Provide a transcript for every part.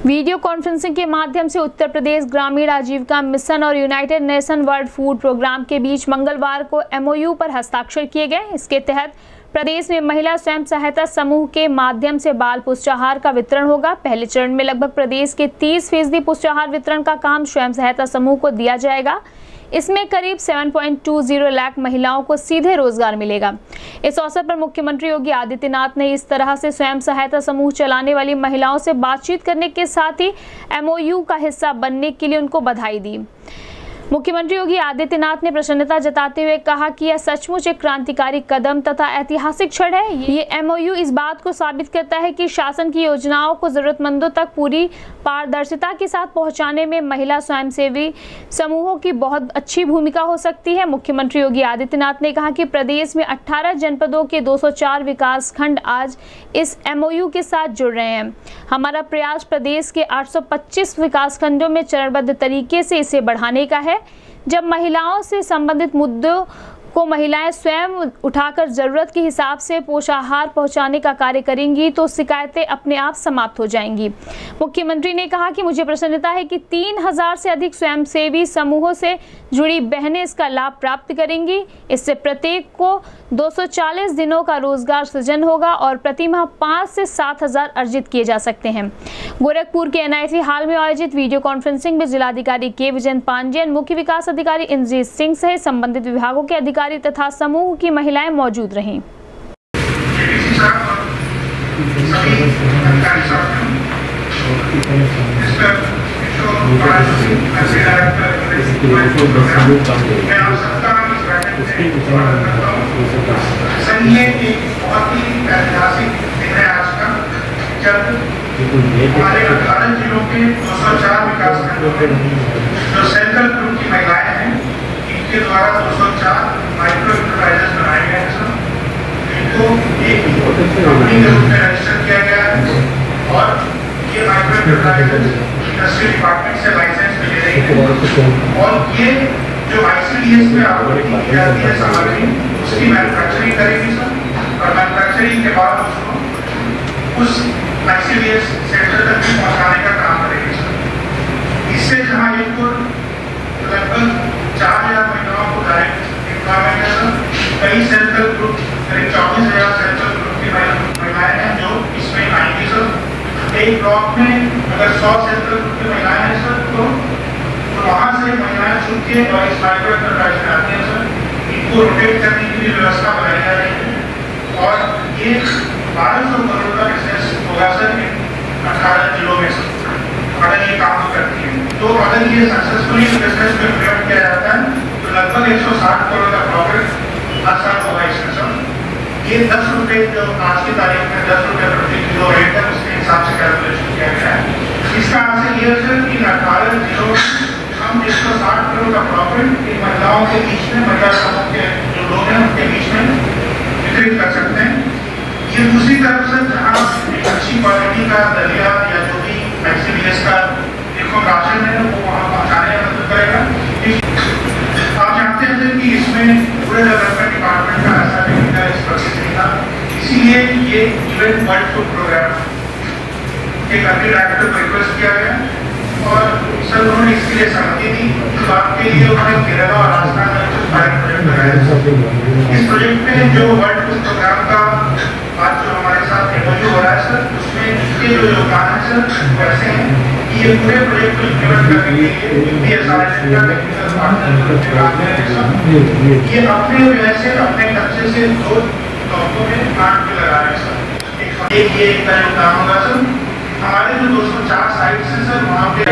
Video conferencing के माध्यम से उत्तर प्रदेश ग्रामीण आजीविका मिशन और United nation world food programme के बीच मंगलवार को एमओयू पर हस्ताक्षर किए गए। इसके तहत प्रदेश में महिला स्वयं सहायता समूह के माध्यम से बाल पुष्टाहार का वितरण होगा। पहले चरण में लगभग प्रदेश के 30% पुष्टाहार वितरण का काम स्वयं सहायता समूह को दिया जाएगा। इसमें करीब 7.20 लाख महिलाओं को सीधे रोजगार मिलेगा। इस अवसर पर मुख्यमंत्री योगी आदित्यनाथ ने इस तरह से स्वयं सहायता समूह चलाने वाली महिलाओं से बातचीत करने के साथ ही एमओयू का हिस्सा बनने के लिए उनको बधाई दी। मुख्यमंत्री योगी आदित्यनाथ ने प्रसन्नता जताते हुए कहा कि यह सचमुच एक क्रांतिकारी कदम तथा ऐतिहासिक क्षण है। ये एमओयू इस बात को साबित करता है कि शासन की योजनाओं को जरूरतमंदों तक पूरी पारदर्शिता के साथ पहुंचाने में महिला स्वयंसेवी समूहों की बहुत अच्छी भूमिका हो सकती है। मुख्यमंत्री योगी आदित्यनाथ ने कहा कि प्रदेश में 18 जनपदों के 204 विकासखंड आज इस एमओयू के साथ जुड़ रहे हैं। हमारा प्रयास प्रदेश के 825 विकासखंडों में चरणबद्ध तरीके से इसे बढ़ाने का है। जब महिलाओं से संबंधित मुद्दों को महिलाएं स्वयं उठाकर जरूरत के हिसाब से पोषाहार पहुंचाने का कार्य करेंगी तो शिकायतें अपने आप समाप्त हो जाएंगी। मुख्यमंत्री ने कहा कि मुझे प्रसन्नता है कि 3000 से अधिक स्वयंसेवी समूहों से जुड़ी बहनें इसका लाभ प्राप्त करेंगी। इससे प्रत्येक को 240 दिनों का रोजगार सृजन होगा और प्रति माह 5 से 7 हजार अर्जित किए जा सकते हैं। गोरखपुर के एनआईसी हाल में आयोजित वीडियो कॉन्फ्रेंसिंग में जिलाधिकारी के विजय पांडेय, मुख्य विकास अधिकारी इंद्रजीत सिंह सहित संबंधित विभागों के अधिकारी तथा समूह की महिलाएं मौजूद रहीं। हमारे 18 जिलों के 204 विकासखंडों में जो सेल्फ हेल्प ग्रुप की महिलाएं हैं, इनके द्वारा 204 माइक्रो एंटरप्राइजेस बनाए गए हैं। इनको एक कंपनी के रूप में रजिस्टर किया गया है और ये माइक्रो एंटरप्राइजेस इंडस्ट्री डिपार्टमेंट से लाइसेंस मिले रही है और ये जो आईसीडीएस में आपूर्ति की जाती है सामग्री, उसकी मैन्युफैक्चरिंग करेगी सर और मैन्युफैक्चरिंग के बाद उसको उस आईसीडीएस सेंटर तक पहुंचाने का काम करेगी सर। इससे जहां इनको लगभग 4000 महिलाओं को डायरेक्ट एम्प्लॉयमेंट है सर। कई सेल्फ हेल्प ग्रुप करीब 24000 सेल्फ हेल्प ग्रुप की महिलाएं हैं जो इसमें आएंगी सर। एक ब्लॉक में अगर 100 सेल्फ हेल्प ग्रुप की महिलाएं हैं सर तो वहां से महिलाएं छूट के और इस माइक्रो एंटरप्राइज में आती हैं सर। इनको रोटेट करने की भी व्यवस्था बनाई जा रही है और ये 1200 करोड़ का बिजनेस होगा सर 18 जिलों में सर अगर ये काम करती है। तो अगर ये सक्सेसफुली बिजनेस में इम्प्लीमेंट किया जाता है तो लगभग 160 करोड़ का प्रॉफिट हर साल होगा इसमें सर। ये 10 रुपये जो आज की तारीख में 10 रुपये प्रति किलो रेट है उसके हिसाब से कैलकुलेशन किया गया है। इसका आंसर ये है सर कि 18 जिलों में हम 160 करोड़ का प्रॉफिट इन महिलाओं के बीच में, महिला समूह के जो लोग हैं उनके बीच में वितरित कर सकते हैं। ये दूसरी तरफ से जहाँ अच्छी क्वालिटी का दलिया या जो भी आईसीडीएस का देखो राशन है वो वहाँ पहुँचाने में मदद करेगा। आप जानते हैं कि इसमें पूरे डेवलपमेंट डिपार्टमेंट का ऐसा टेक्निकल एक्सपर्टीज नहीं था, इसीलिए ये इवेंट वर्ल्ड फूड प्रोग्राम के कंट्री डायरेक्टर को रिक्वेस्ट किया गया और सर उन्होंने इसके लिए सहमति दी। इस बात के लिए उन्होंने केरला और राजस्थान में कुछ पायलट प्रोजेक्ट लगाया। इस प्रोजेक्ट में जो वर्ल्ड फूड प्रोग्राम का आज जो हमारे साथ एमओयू हो रहा है सर उसमें इसके जो योगदान है सर वैसे हैं कि ये पूरे प्रोजेक्ट को इम्प्लीमेंट करने के लिए यूपीएसआरएस का टेक्निकल पार्टनर ये अपने वैसे अपने खर्चे से 2 ब्लॉकों में प्लांट भी लगा रहे हैं सर। एक ये एक योगदान होगा सर। हमारे जो 204 साइट्स हैं सर वहाँ पे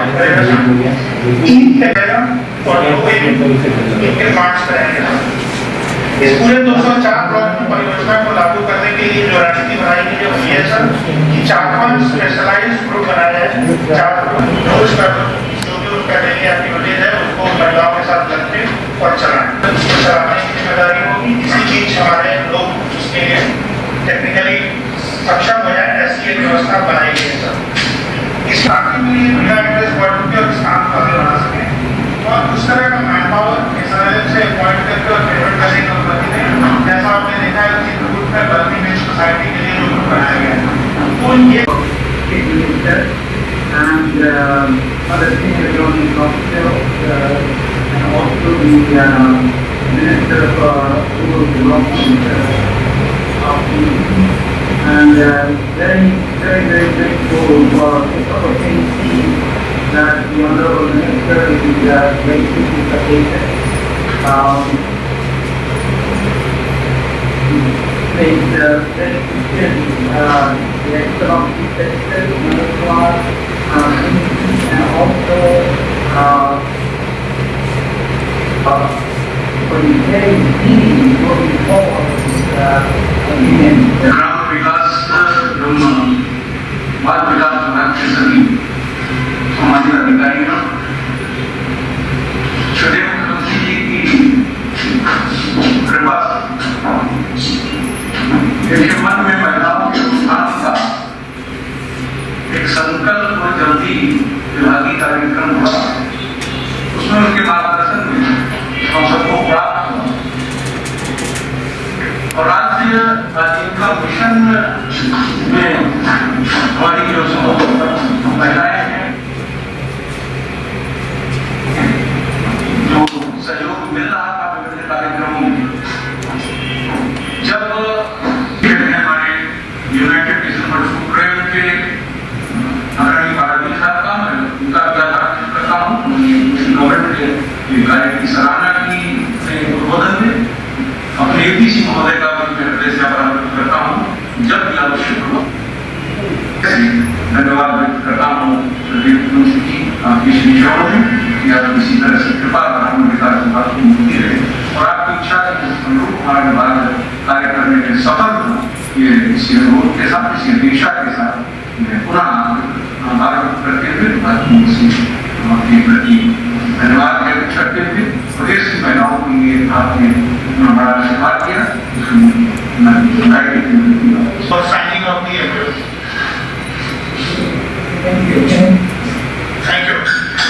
इनके पार्ट्स रहेंगे। इस पूरे 204 ब्लॉक की परियोजना को लागू करने के लिए जो रणनीति बनाई गई है वो ये है सर कि 4-5 स्पेशलाइज्ड ग्रुप बनाए हैं। 4 रोज का जो भी उनका डेली एक्टिविटीज है उसको महिलाओं के साथ लगते और चलाने की जिम्मेदारी होगी। इसी बीच हमारे लोग उसके लिए टेक्निकली सक्षम हो जाए ऐसी एक व्यवस्था बनाई गई है सर। इस बाकी में महिला इंटरेस्ट वर्ड के स्थान को आगे बढ़ा सके और उस तरह का मैन पावर एसआरएल से अपॉइंट करके और पेमेंट करने की अनुमति दें। जैसा आपने देखा है कि ग्रुप में बर्नी बेस्ड सोसाइटी के लिए जो ग्रुप बनाया गया है वो ये other senior government officials and also the Minister of Rural Development and very grateful for this opportunity that the Honorable Minister is making this occasion. Please very sincerely the economic sector and also for the very meeting going forward ग्राम विकास एवं बाल विकास विभाग के सभी सामाजिक अधिकारियों श्री मुख्यमंत्री जी की कृपा इनके मन में महिलाओं के उत्थान का एक संकल्प और जल्दी विभागीय कार्यक्रम हुआ, उसमें उनके मार्गदर्शन में हम सबको प्राप्त हुआ और राज्य आजीविका मिशन में हमारी जो महिलाएं हैं जो सहयोग मिल रहा था विभिन्न कार्यक्रमों में, जब हमारे united nation world food programme के आदरणीय भारती साहब का मैं उनका करता हूँ, गवर्नमेंट के कार्य की सराहना की उद्बोधन में अपने एपीसी महोदय का करता हूँ, जब भी आवश्यक हो धन्यवाद व्यक्त करता हूँ आपकी शिक्षाओं में कि आप इसी तरह से कृपा विकास विभाग की मुक्ति रहे और आपकी इच्छा के अनुरूप हमारा विभाग कार्य करने में सफल हो, ये इसी अनुरोध के साथ इसी अपेक्षा के साथ पुनः आभार करते हुए आपके प्रति धन्यवाद व्यक्त करते हुए प्रदेश की महिलाओं के लिए आपने बड़ा आशीर्वाद किया और साइनिंग ऑफ दी थैंक यू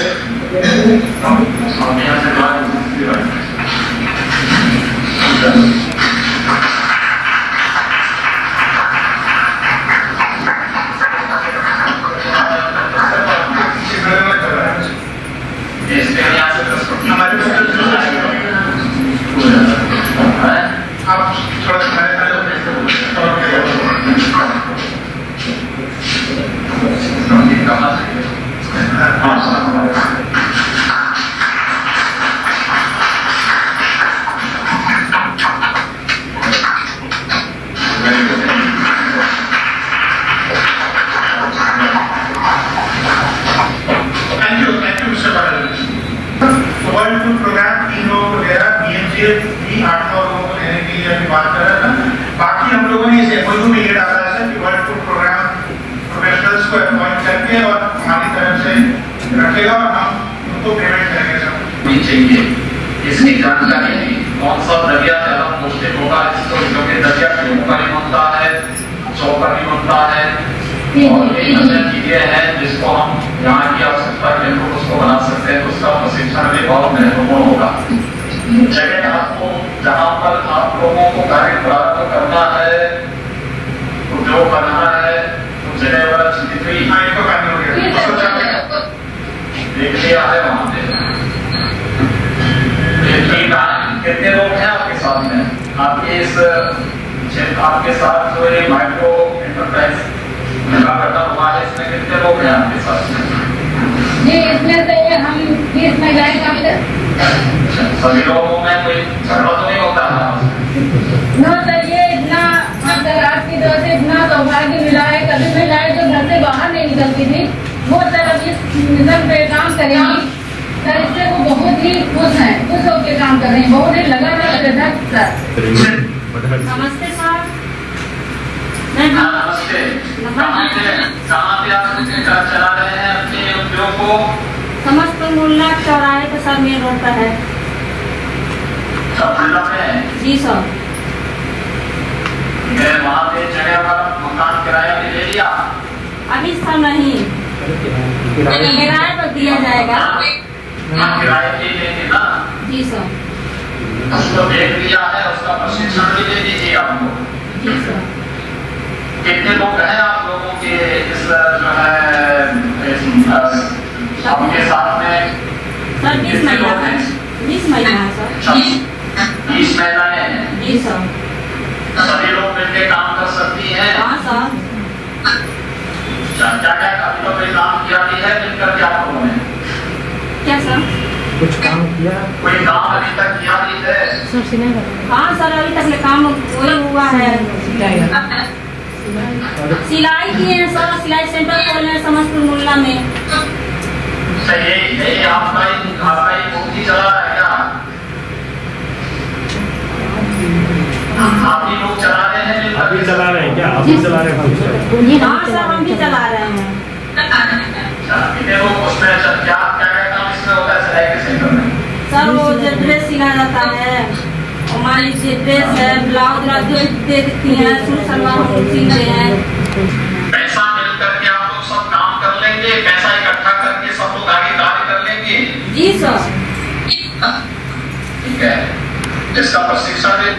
बाकी हम लोगों ने इस एमओयू में ये डाला है कि वर्ल्ड फूड प्रोग्राम प्रोफेशनल्स को अपॉइंट करके और हमारी तरफ से रखेगा और हम उनको पेमेंट करेंगे सब चाहिए। इसकी जानकारी कौन सा दरिया ज्यादा पौष्टिक होगा, इसको जो कि दरिया गेहूं का भी बनता है, जौ का भी बनता है और कई अन्य चीजें हैं जिसको हम यहाँ की आवश्यकता के अनुरूप उसको बना सकते हैं, तो उसका प्रशिक्षण भी बहुत महत्वपूर्ण होगा। जगह आपको जहाँ पर आप लोगों को कार्य प्राप्त करना है तो जो करना है तो जगह वाला चीजें देख लिया है वहां पे। कितने लोग हैं आपके साथ में? आपके इस आपके साथ जो ये माइक्रो एंटरप्राइज करता हुआ है, इसमें कितने लोग हैं आपके साथ में? जी इसमें से हम 20 महिलाएं काम करते हैं। सभी लोगों में कोई झगड़ा तो नहीं होता है? न सर, ये इतना आपकी तरफ से इतना सौभाग्य मिला है। कभी महिलाएं जो घर से बाहर नहीं निकलती थी वो सर अब इस मिशन पे काम करेंगी सर, इससे वो बहुत ही खुश हैं, खुश होकर काम कर रहे हैं, बहुत ही लगातार सर। नमस्ते सर। नमस्ते। कहाँ पे आप चला रहे हैं अपने उद्योग को? समस्त मुल्ला चौराहे पे सर, मेन रोड पर है। जी सर। वहाँ पे जगह पर मकान किराए पे ले लिया? अभी सर नहीं, किराए पर दिया जाएगा। किराए पे लेंगे ना? जी सर। उसको देख लिया है, उसका प्रशिक्षण भी दे दीजिए आपको। जी सर। कितने लोग हैं आप लोगों के इस जो है जी सर। सभी लोग मिलकर काम कर सकती हैं। हाँ सर। क्या क्या अभी तो कोई काम किया भी है मिलकर के आप लोगों ने? क्या सर? कुछ काम किया? कोई काम अभी तक किया भी है? हाँ सर, अभी तक काम वही हुआ है। सिलाई किए हैं सर, सिलाई सेंटर खोले हैं समस्तपुर मोहल्ला में। यही आपका ही मूर्ति चला रहा है क्या? आप ही लोग चला रहे हैं? आप ही चला रहे हैं क्या? आप ही चला रहे हैं? हाँ सर, हम भी चला रहे हैं। कितने लोग उसमें क्या काम इसमें होता है सिलाई के सेंटर में? सर वो जो ड्रेस सिला जाता है, मान लीजिए ड्रेस है, ब्लाउज जो दे देती है, सूट सलवार हम सिलते हैं। पैसा मिल करके आप लोग सब काम कर लेंगे, पैसा इकट्ठा करके सब लोग आगे कार्य कर लेंगे? जी सर। ठीक है, इसका प्रशिक्षण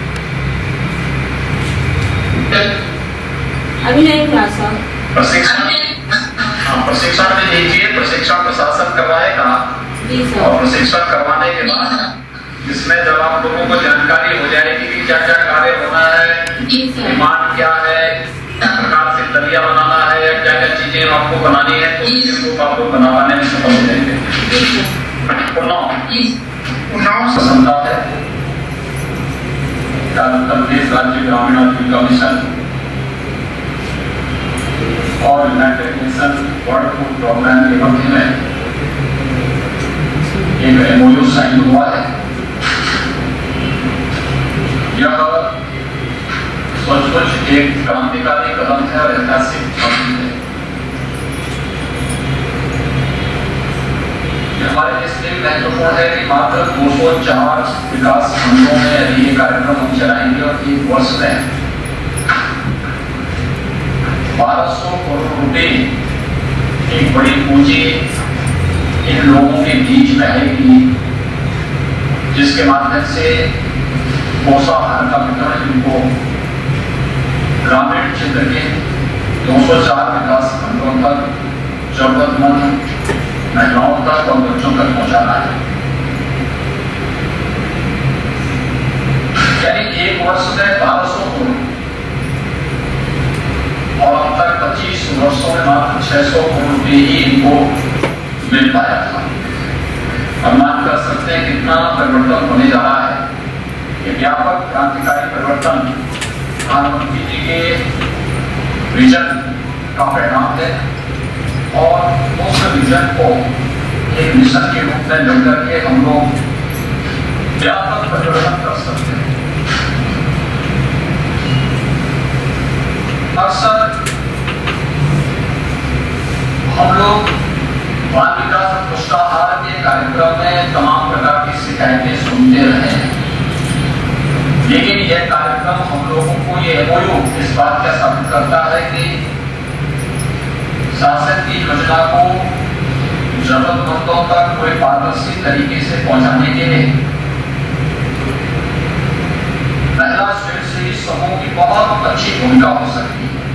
अभी नहीं हुआ सर। प्रशिक्षण भी लीजिए, प्रशिक्षण प्रशासन करवाएगा। जी सर। और प्रशिक्षण करवाने के बाद इसमें जब आप लोगों को जानकारी हो जाएगी कि क्या क्या कार्य होना है, डिमांड क्या है, किस प्रकार से दलिया बनाना है, या क्या क्या चीजें आपको बनानी है, तो इनको आप लोग बनाने में सफल हो जाएंगे। उन्नाव संस्था है उत्तर प्रदेश राज्य ग्रामीण आजीविका मिशन और United nation world food programme के मध्य में एक एमओयू साइन हुआ है। यह सचमुच एक क्रांतिकारी कदम है और ऐतिहासिक कदम है। हमारे देश के लिए महत्वपूर्ण है कि मात्र 204 विकास खंडों में यदि ये कार्यक्रम हम चलाएंगे और 1 वर्ष में 1200 करोड़ रुपए एक बड़ी पूंजी इन लोगों के बीच में आएगी, जिसके माध्यम से पोषाहार का वितरण इनको ग्रामीण क्षेत्र के 204 विकास खंडों तक जरूरतमंद महिलाओं तक और बच्चों तक पहुंचाना है। यानी 1 वर्ष में 1200 करोड़ और अब तक 25 वर्षों में मात्र 600 करोड़ रुपए ही इनको मिल पाया था। अनुमान कर सकते हैं कितना परिवर्तन होने जा रहा है। ये व्यापक क्रांतिकारी परिवर्तन प्रधानमंत्री जी के विजन का परिणाम है और उस विजन को एक मिशन के रूप में लेकर के हम लोग व्यापक परिवर्तन कर सकते हैं। अक्सर हम लोग बाल विकास और पुष्टाहार के कार्यक्रम में तमाम प्रकार की शिकायतें सुनते रहे हैं, लेकिन यह कार्यक्रम हम लोगों को ये एमओयू इस बात का साबित करता है कि शासन की योजना को जरूरतमंदों तक कोई पारदर्शी तरीके से पहुंचाने के लिए महिला स्वयंसेवी समूह की बहुत अच्छी भूमिका हो सकती है।